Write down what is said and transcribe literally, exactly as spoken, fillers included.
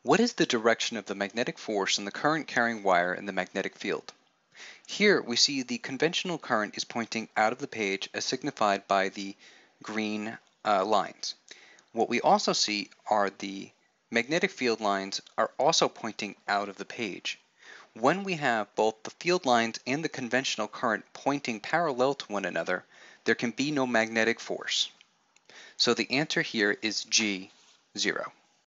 What is the direction of the magnetic force in the current carrying wire in the magnetic field? Here we see the conventional current is pointing out of the page as signified by the green uh, lines. What we also see are the magnetic field lines are also pointing out of the page. When we have both the field lines and the conventional current pointing parallel to one another, there can be no magnetic force. So the answer here is G, zero.